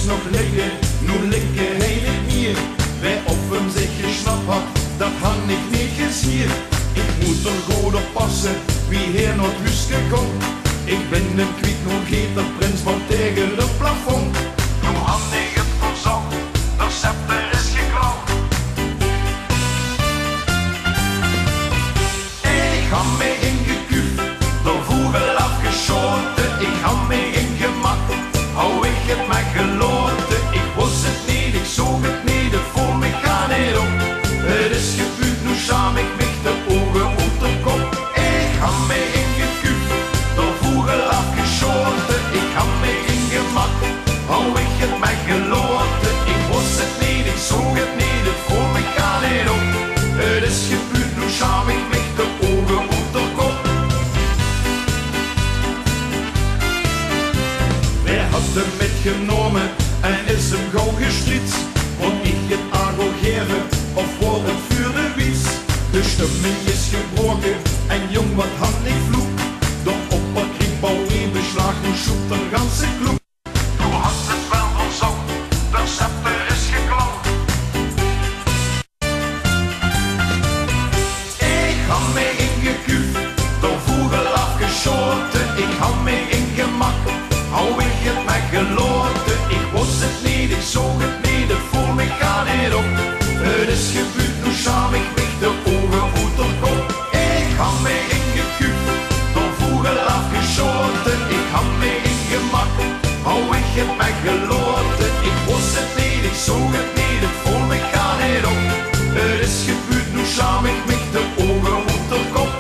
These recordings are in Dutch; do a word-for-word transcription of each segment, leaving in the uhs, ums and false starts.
nog liggen, nu liggen hij niet meer. Wij op hem zich gesnapt had, dat had ik niet gezien. Ik moet er goed op passen, wie hier naar het huisje komt. Ik ben een kwiet, nog geet de prins van tegen het plafond. Nu had ik het verzocht, de scepter is geklauwd. Ik had mij ingekuft, de vogel afgeschoten. Ik had mij ingemat, hou ik het met geloten. Ik was het niet, ik zoog het niet, het voor me gaat niet op. Het is gebeurd, nu schaam ik me de ogen op de kop. Ik had mij ingekuft, de vogel afgeschoten. Ik had mij ingemat, hou ik het met geloten. Ik was het niet, ik zoog het niet, het voor me gaat niet op. Het is gebeurd, nu schaam ik me de ogen op de kop. Wij hadden hem metgenomen en is hem gauw gestriet. Want ik het aangegeven of voor het vuur de wies. De stemming is gebroken en jong wat had ik vloek. De opperkriekbouw in beslag, nu zoekt de ganse kloek. Nu had het wel verzocht, de scepter is geklauwd. Ik had mij ingekuft, de vogel afgeschoten. Ik had mij ingemak, hou ik het met geloten. Ik was het niet, ik zoog het niet, het voor me gaat niet op. Het is gebeurd, nu schaam ik me de ogen uit de kop. Ik had mij ingekuft, de vogel afgeschoten. Ik had mij ingemak, hou ik het met geloten. Ik was het niet, ik zoog het niet, het voor me gaat niet op. Het is gebeurd, nu schaam ik me de ogen uit de kop.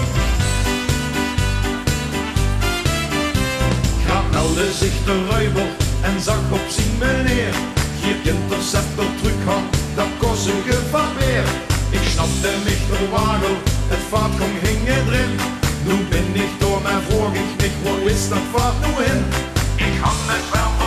Gaat meldde zich de ruiber en zag op zien meneer. Hier interceptor terughang, dat kost een gevaar. Ik snapte mich de wagel, het vaat kon hing erin. Nu ben ik door mijn vroeg ik mich, waar is dat vaat nu in? Ik had het wel